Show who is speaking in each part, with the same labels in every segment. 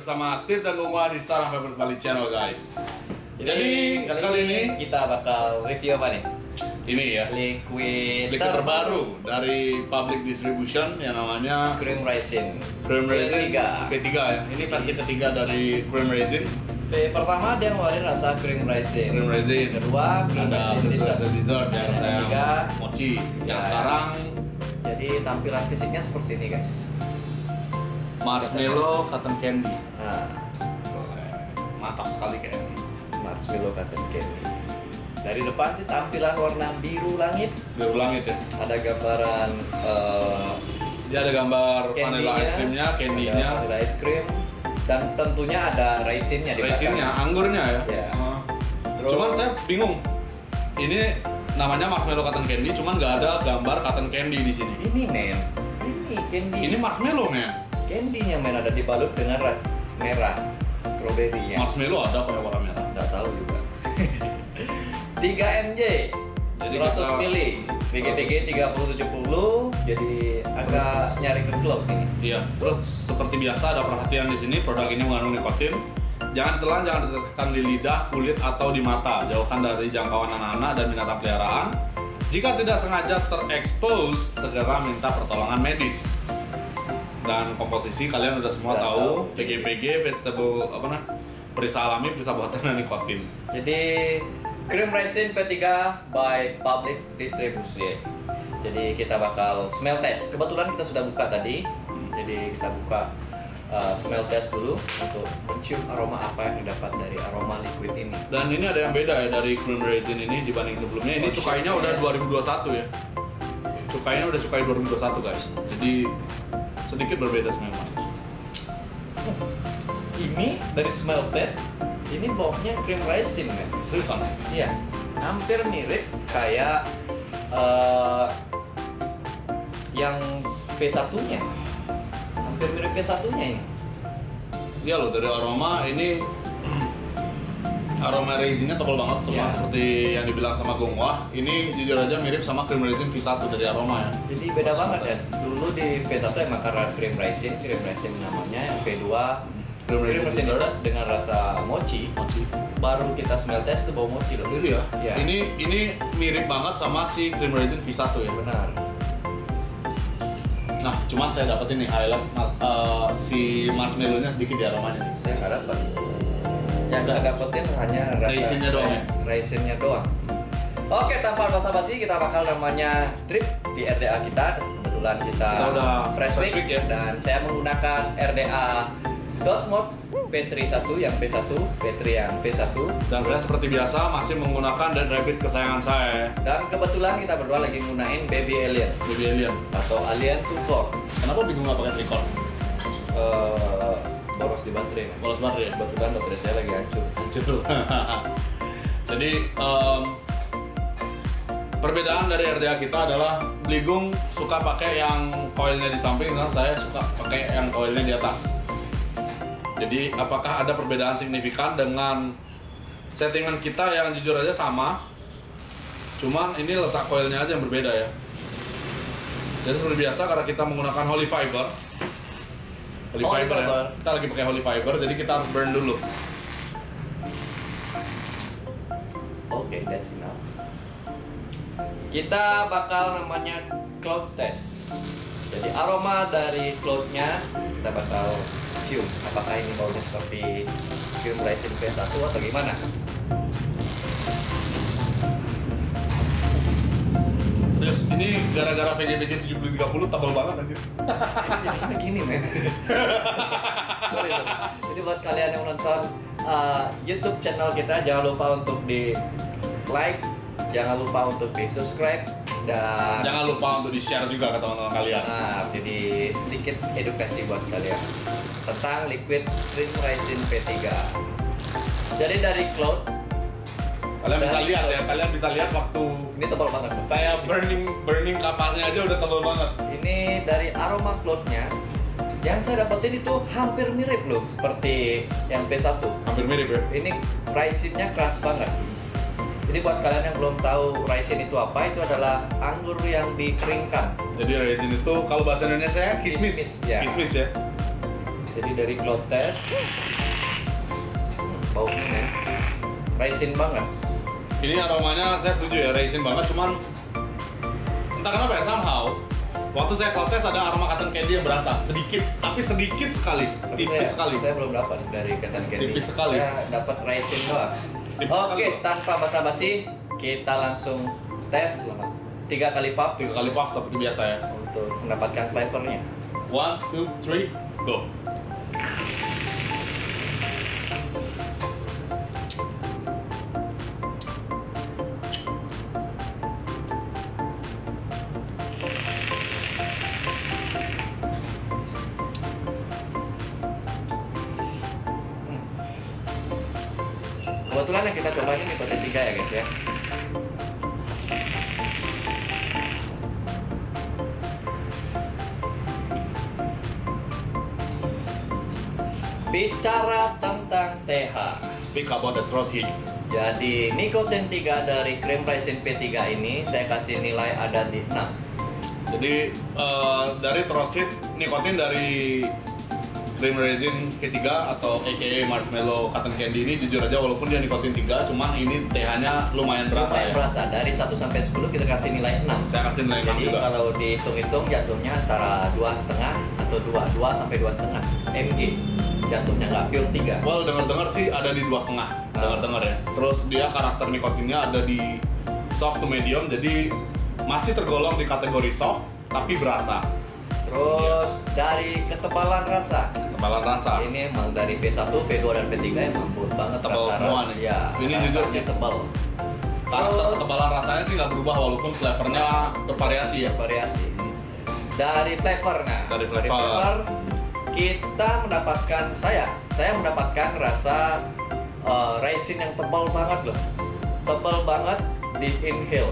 Speaker 1: bersama Steve dan Gungwa di Sarang Papers Bali Channel, guys. Jadi kali ini
Speaker 2: kita bakal review apa nih?
Speaker 1: Ini ya,
Speaker 2: liquid
Speaker 1: terbaru dari Public Distribution yang namanya
Speaker 2: Cream Raisin
Speaker 1: V3
Speaker 2: V3
Speaker 1: ya. Ini versi ketiga dari Cream Raisin.
Speaker 2: Pertama dia ngeluarin rasa cream raisin. Kedua cream
Speaker 1: ada
Speaker 2: raisin
Speaker 1: dessert yang saya
Speaker 2: ketiga
Speaker 1: mochi. Yang sekarang
Speaker 2: jadi tampilan fisiknya seperti ini, guys.
Speaker 1: marshmallow cotton candy.
Speaker 2: Nah,
Speaker 1: mantap sekali kayaknya.
Speaker 2: marshmallow cotton candy. Dari depan sih tampilan warna biru langit.
Speaker 1: Biru langit ya.
Speaker 2: Ada gambaran
Speaker 1: Dia ada gambar vanilla ice creamnya, candy-nya,
Speaker 2: vanilla ice cream, dan tentunya ada raisinnya di belakang.
Speaker 1: raisinnya, anggurnya ya.
Speaker 2: Ya. Terus,
Speaker 1: Cuman saya bingung. Ini namanya marshmallow cotton candy, cuman nggak ada gambar cotton candy di sini.
Speaker 2: ini men, ini candy.
Speaker 1: Ini marshmallow men.
Speaker 2: Candy-nya men ada dibalut dengan ras merah, strawberry-nya.
Speaker 1: Marshmallow ada kok yang warna merah.
Speaker 2: Nggak tahu juga. 3 mj,
Speaker 1: Jadi
Speaker 2: 100 mili, VGTG 3070, jadi agak nyari ke klub ini.
Speaker 1: Iya. Terus seperti biasa ada perhatian di sini, produk ini mengandung nikotin. Jangan ditelan, jangan diteteskan di lidah, kulit atau di mata. Jauhkan dari jangkauan anak-anak dan binatang peliharaan. Jika tidak sengaja terekspos, segera minta pertolongan medis. Dan komposisi kalian udah semua tahu, VGPG, vegetable apa nah, perisa alami, perisa buatan dan nikotin.
Speaker 2: Jadi Cream Raisin V3 by Public Distribution. Jadi kita bakal smell test. Kebetulan kita sudah buka tadi. Jadi kita buka smell test dulu untuk mencium aroma apa yang didapat dari aroma liquid ini.
Speaker 1: Dan ini ada yang beda ya dari Cream Raisin ini dibanding sebelumnya. Ini cukainya udah 2021 ya. Cukainya udah cukai 2021 guys. Jadi sedikit berbeda smellnya.
Speaker 2: Ini dari smell test, ini baunya cream raisin kan?
Speaker 1: Seriusan?
Speaker 2: Iya, hampir mirip kayak yang V1-nya. Hampir mirip V1-nya ini.
Speaker 1: Iya loh, dari aroma ini aroma raisinnya tebal banget sama seperti yang dibilang sama Gongwa. Ini jujur aja mirip sama cream raisin V1 dari aroma ya.
Speaker 2: Jadi beda banget kan? Dulu di V1 emang karena cream raisin namanya. Yang V2 cream raisin dessert dengan rasa mochi. Baru kita smell test itu bau mochi loh.
Speaker 1: Itu ya?
Speaker 2: Iya.
Speaker 1: Ini mirip banget sama si cream raisin V1 ya.
Speaker 2: Benar.
Speaker 1: Nah, cuman saya dapetin nih highlight si marshmallow-nya sedikit di aromanya nih.
Speaker 2: Saya nggak dapat. Yang saya dapetin hanya
Speaker 1: Raisinnya doang ya?
Speaker 2: Raisinnya doang. Oke, tanpa basa-basi kita bakal namanya trip di RDA kita. Kebetulan kita
Speaker 1: udah
Speaker 2: fresh week
Speaker 1: ya.
Speaker 2: dan saya menggunakan RDA Dot Mode P31 yang P1, P3 yang P1.
Speaker 1: Dan saya seperti biasa masih menggunakan Dan Rabbit kesayangan saya.
Speaker 2: Dan kebetulan kita berdua lagi gunain Baby Alien atau Alien 24.
Speaker 1: Kenapa bingung nggak pakai tricol?
Speaker 2: Boros di baterai.
Speaker 1: Bolos baterai ya?
Speaker 2: Kebetulan baterai saya lagi hancur.
Speaker 1: Hancur. Jadi perbedaan dari RDA kita adalah Bligung suka pakai yang coilnya di samping, nah saya suka pakai yang coilnya di atas. Jadi apakah ada perbedaan signifikan dengan settingan kita yang jujur aja sama, cuman ini letak coilnya aja yang berbeda ya. Jadi seperti biasa karena kita menggunakan Holy Fiber ya. Kita lagi pakai Holy Fiber, jadi kita harus burn dulu.
Speaker 2: Oke, that's enough. Kita bakal namanya cloud test. Jadi aroma dari cloudnya kita bakal cium. Apakah ini baunya seperti cream raisin V1 atau gimana?
Speaker 1: Serius, ini gara-gara VGPG 7030 tebal banget anjir.
Speaker 2: Ini gini men. Sorry. Jadi buat kalian yang nonton YouTube channel kita, jangan lupa untuk di like, jangan lupa untuk di subscribe, dan
Speaker 1: jangan lupa untuk di share juga ke teman-teman kalian.
Speaker 2: Nah, jadi sedikit edukasi buat kalian tentang liquid cream raisin V3. Jadi dari cloud
Speaker 1: Kalian bisa lihat ya, kalian bisa lihat waktu
Speaker 2: ini tebal banget.
Speaker 1: saya burning kapasnya aja udah tebal banget.
Speaker 2: Ini dari aroma cloudnya yang saya dapetin itu hampir mirip loh seperti yang V1.
Speaker 1: Hampir mirip ya.
Speaker 2: Ini raisinnya keras banget. Jadi buat kalian yang belum tahu raisin itu apa, itu adalah anggur yang dikeringkan.
Speaker 1: Jadi raisin itu kalau bahasa Indonesia kismis.
Speaker 2: Ya.
Speaker 1: Kismis ya.
Speaker 2: Jadi dari cloud test, baunya men, raisin banget.
Speaker 1: Ini aromanya saya setuju ya, raisin banget. Cuman entah kenapa ya, somehow waktu saya cloud test ada aroma cotton candy yang berasa sedikit, tapi sedikit sekali,
Speaker 2: Tapi
Speaker 1: tipis sekali.
Speaker 2: Saya belum dapat dari cotton candy.
Speaker 1: Tipis sekali.
Speaker 2: Saya dapat raisin doang.
Speaker 1: Tipis sekali,
Speaker 2: Oke,
Speaker 1: bro.
Speaker 2: tanpa basa-basi, kita langsung tes 3 kali pop
Speaker 1: 3 kali puff seperti biasa ya.
Speaker 2: untuk mendapatkan flavornya.
Speaker 1: 1, 2, 3, go.
Speaker 2: Kebetulan yang kita coba ini nikotin 3 ya guys ya. Bicara tentang TH,
Speaker 1: Speak about the throat heat.
Speaker 2: jadi nikotin 3 dari cream raisin V3 ini saya kasih nilai ada di 6.
Speaker 1: Jadi dari throat heat, nikotin dari cream raisin V3 atau aka marshmallow cotton candy ini jujur aja walaupun dia nikotin 3, cuma ini TH-nya lumayan berasa
Speaker 2: Lumayan
Speaker 1: ya.
Speaker 2: berasa, dari 1 sampai 10 kita kasih nilai 6.
Speaker 1: Saya kasih nilai 6
Speaker 2: Jadi
Speaker 1: juga.
Speaker 2: kalau dihitung-hitung jatuhnya antara 2,5 atau 2 sampai 2,5 mg. Jatuhnya nggak pure 3.
Speaker 1: Well, dengar-dengar sih ada di 2,5, dengar-dengar ya. Terus dia karakter nikotinnya ada di soft to medium, jadi masih tergolong di kategori soft tapi berasa.
Speaker 2: Terus dari ketebalan rasa,
Speaker 1: Ketebalan rasa.
Speaker 2: ini emang dari V1, V2 dan V3 emang empuk banget
Speaker 1: Tebal
Speaker 2: rasa.
Speaker 1: semua nih.
Speaker 2: Ya,
Speaker 1: Ini jujur
Speaker 2: rasanya
Speaker 1: sih.
Speaker 2: tebal.
Speaker 1: Karakter
Speaker 2: Terus-
Speaker 1: ketebalan rasanya sih nggak berubah walaupun flavornya bervariasi ya.
Speaker 2: Variasi. Dari flavor, nah.
Speaker 1: Dari flavor.
Speaker 2: Kita mendapatkan saya mendapatkan rasa raisin yang tebal banget loh. Tebal banget di inhale.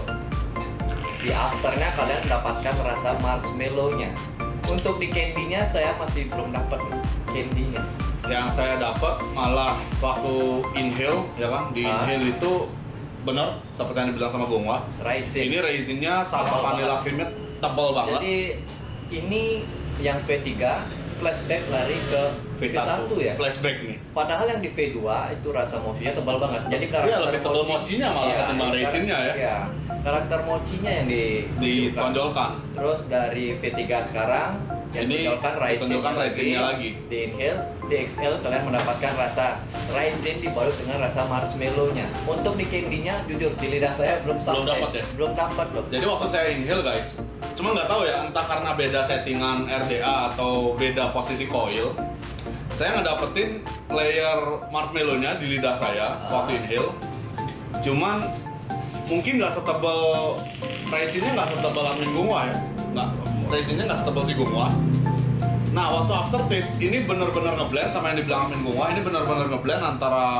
Speaker 2: Di afternya kalian mendapatkan rasa marshmallow-nya. Untuk di candy-nya saya masih belum dapat nih candy-nya.
Speaker 1: Yang saya dapat malah waktu inhale ya kan, di inhale itu bener seperti yang dibilang sama Gongwa.
Speaker 2: Raisin.
Speaker 1: Ini raisinnya sama
Speaker 2: Tebal
Speaker 1: vanilla
Speaker 2: banget.
Speaker 1: creamnya tebal banget.
Speaker 2: Jadi ini yang V3 flashback lari ke V1 ya.
Speaker 1: Flashback nih.
Speaker 2: Padahal yang di V2 itu rasa mochinya tebal banget. Jadi karakter
Speaker 1: Iya, lebih tebal mochinya malah ketimbang raisinnya ya.
Speaker 2: Iya, karakter mochinya yang
Speaker 1: Ditonjolkan.
Speaker 2: Terus dari V3 sekarang yang
Speaker 1: Ini
Speaker 2: ditonjolkan
Speaker 1: ditonjolkan raisinnya lagi.
Speaker 2: Di inhale, di exhale kalian mendapatkan rasa raisin dibalut dengan rasa marshmallow-nya. Untuk di candy-nya jujur di lidah saya belum sampai.
Speaker 1: dapat ya?
Speaker 2: Belum dapat loh.
Speaker 1: Jadi waktu saya inhale guys, cuma nggak tahu ya entah karena beda settingan RDA atau beda posisi coil, saya ngedapetin layer marshmallow-nya di lidah saya waktu inhale. Cuman mungkin nggak setebal raisinnya, nggak setebal Amin Gongwa ya, nggak, raisinnya nggak setebal si Gongwa. Nah waktu aftertaste ini bener-bener ngeblend sama yang dibilang Amin Gongwa, ini bener-bener ngeblend antara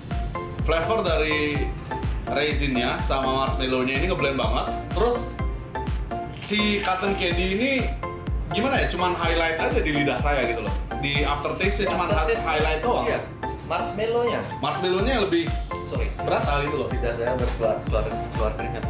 Speaker 1: flavor dari raisinnya sama marshmallow-nya ini ngeblend banget. Terus si cotton candy ini gimana ya, cuman highlight aja di lidah saya gitu loh. Di aftertaste-nya cuman
Speaker 2: Aftertaste,
Speaker 1: highlight doang.
Speaker 2: Iya, marshmallow-nya.
Speaker 1: Marshmallow-nya yang lebih
Speaker 2: Sorry.
Speaker 1: berasa gitu loh.
Speaker 2: Lidah saya keluar keringat.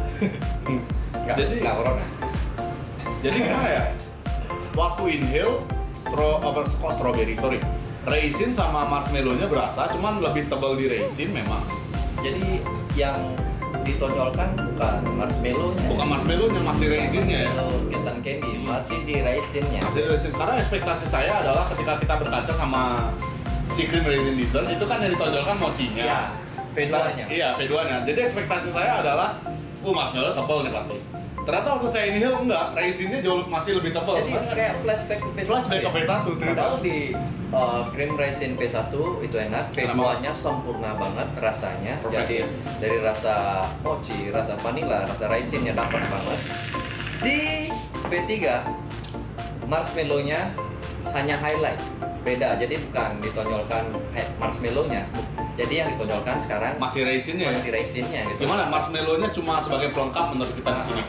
Speaker 1: Jadi-
Speaker 2: nggak corona.
Speaker 1: Jadi gimana ya? Waktu inhale, strawberry, raisin sama marshmallow-nya berasa, cuman lebih tebal di raisin memang.
Speaker 2: Jadi yang ditonjolkan bukan marshmallow-nya.
Speaker 1: Bukan marshmallow-nya, masih raisinnya ya.
Speaker 2: Kalau cotton candy masih di raisinnya.
Speaker 1: Masih raisin. Karena ekspektasi saya adalah ketika kita berkaca sama si cream raisin dessert, itu kan yang ditonjolkan mochinya.
Speaker 2: Ya, V2-nya.
Speaker 1: Iya, V2-nya. Jadi ekspektasi saya adalah, marshmallow tebal nih pasti. Ternyata waktu saya inhale enggak, raisinnya jauh masih lebih tebal.
Speaker 2: Jadi kayak flashback ke V1.
Speaker 1: Flashback ke V1, serius.
Speaker 2: Padahal di cream raisin V1 itu enak, V2-nya sempurna banget rasanya.
Speaker 1: Perfect.
Speaker 2: Jadi dari rasa mochi, rasa vanilla, rasa raisinnya dapat banget. Di V3 marshmallow-nya hanya highlight. Beda, jadi bukan ditonjolkan marshmallow-nya. Jadi yang ditonjolkan sekarang
Speaker 1: Masih raisinnya ya.
Speaker 2: masih raisinnya gitu.
Speaker 1: Gimana marshmallow-nya cuma sebagai pelengkap menurut kita di sini.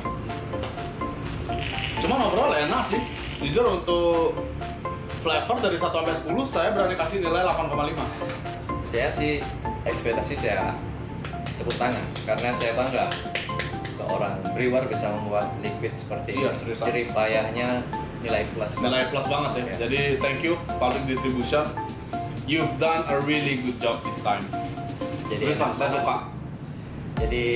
Speaker 1: Cuman overall enak sih. Jujur untuk flavor dari 1 sampai 10 saya berani kasih nilai 8,5.
Speaker 2: Saya sih ekspektasi saya tepuk tangan karena saya bangga seorang brewer bisa membuat liquid seperti
Speaker 1: Iya,
Speaker 2: ini.
Speaker 1: seriusan.
Speaker 2: Jerih payahnya nilai plus.
Speaker 1: Nilai plus banget ya.
Speaker 2: Ya.
Speaker 1: Jadi thank you Public Distribution. You've done a really good job this time.
Speaker 2: Jadi
Speaker 1: Seriusan, saya suka.
Speaker 2: Jadi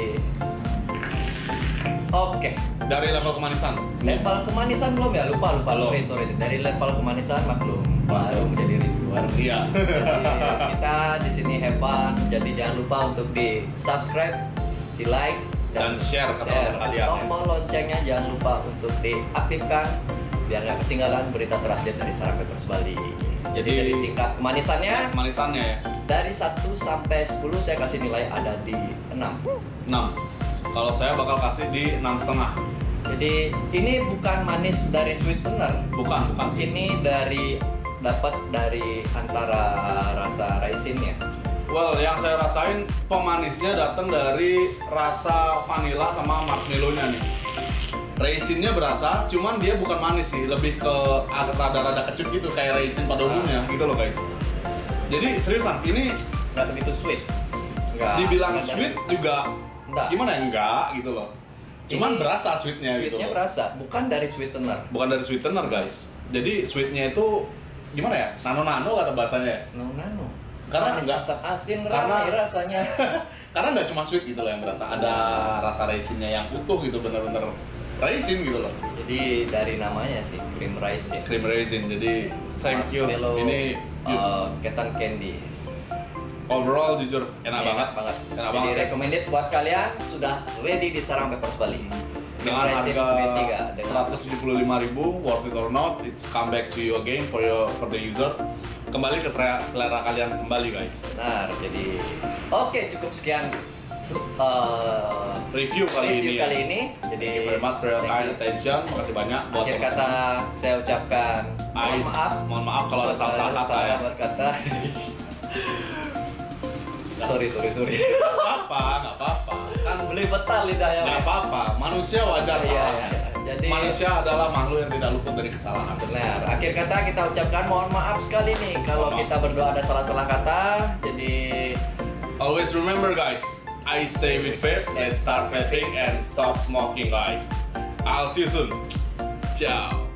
Speaker 2: oke.
Speaker 1: Dari level kemanisan.
Speaker 2: Level kemanisan belum ya? Lupa.
Speaker 1: Belum.
Speaker 2: Sorry. Dari level kemanisan maklum baru menjadi reviewer.
Speaker 1: Iya.
Speaker 2: Jadi, kita di sini have fun. Jadi jangan lupa untuk di subscribe, di like
Speaker 1: Dan share ke teman kalian, ya.
Speaker 2: Tombol loncengnya jangan lupa untuk diaktifkan biar nggak ketinggalan berita terupdate dari Sarang Papers Bali. Jadi dari tingkat kemanisannya
Speaker 1: Kemanisannya ya.
Speaker 2: dari 1 sampai 10 saya kasih nilai ada di 6.
Speaker 1: 6. Kalau saya bakal kasih di 6,5.
Speaker 2: Jadi ini bukan manis dari sweetener.
Speaker 1: Bukan sih.
Speaker 2: Ini dapat dari antara rasa raisinnya.
Speaker 1: Well, yang saya rasain pemanisnya datang dari rasa vanilla sama marshmallow-nya nih. Raisinnya berasa, cuman dia bukan manis sih, lebih ke agak rada-rada kecut gitu kayak raisin pada umumnya gitu loh guys. Jadi seriusan, ini
Speaker 2: Nggak begitu sweet. Nggak.
Speaker 1: dibilang
Speaker 2: nggak
Speaker 1: sweet juga
Speaker 2: Enggak.
Speaker 1: gimana ya? Enggak gitu loh. Cuman
Speaker 2: Ini
Speaker 1: berasa sweetnya gitu
Speaker 2: Sweetnya
Speaker 1: loh.
Speaker 2: berasa, bukan dari sweetener.
Speaker 1: Bukan dari sweetener guys. Jadi sweetnya itu gimana ya? Nano-nano kata bahasanya ya.
Speaker 2: Nano.
Speaker 1: Karena
Speaker 2: Manis,
Speaker 1: nggak-
Speaker 2: asam asin
Speaker 1: karena-
Speaker 2: ramai rasanya.
Speaker 1: Karena nggak cuma sweet gitu loh yang berasa, ada rasa raisinnya yang utuh gitu, bener-bener raisin gitu loh.
Speaker 2: Jadi dari namanya sih cream rice ya.
Speaker 1: Cream raisin, jadi thank you.
Speaker 2: Marshmallow,
Speaker 1: Ini
Speaker 2: ketan candy.
Speaker 1: overall jujur enak banget.
Speaker 2: banget.
Speaker 1: Enak
Speaker 2: Jadi
Speaker 1: banget.
Speaker 2: recommended buat kalian sudah ready di Sarang Papers Bali.
Speaker 1: Dengan
Speaker 2: Cream Raisin
Speaker 1: harga
Speaker 2: V3 dengan
Speaker 1: 175.000, worth it or not, it's come back to you again for the user. Kembali ke selera kalian kembali guys.
Speaker 2: benar. Jadi oke, cukup sekian
Speaker 1: Review kali
Speaker 2: review
Speaker 1: ini.
Speaker 2: kali
Speaker 1: Ya.
Speaker 2: ini. Jadi
Speaker 1: Thank you very much for your
Speaker 2: thank
Speaker 1: kind
Speaker 2: you.
Speaker 1: attention. Makasih banyak buat
Speaker 2: Akhir
Speaker 1: teman-teman.
Speaker 2: kata saya ucapkan mohon maaf.
Speaker 1: Mohon maaf kalau ada salah-salah kata ya.
Speaker 2: berkata. sorry.
Speaker 1: Nggak apa-apa.
Speaker 2: Kan beli betal lidahnya.
Speaker 1: Nggak apa-apa. Manusia wajar
Speaker 2: Iya,
Speaker 1: salah.
Speaker 2: iya. Jadi
Speaker 1: Manusia adalah makhluk yang tidak luput dari kesalahan.
Speaker 2: benar. Akhir kata kita ucapkan mohon maaf sekali nih kalau
Speaker 1: Mohon maaf.
Speaker 2: kita berdua ada salah-salah kata. Jadi
Speaker 1: Always remember guys, I stay with vape, let's start vaping and stop smoking guys. I'll see you soon. Ciao.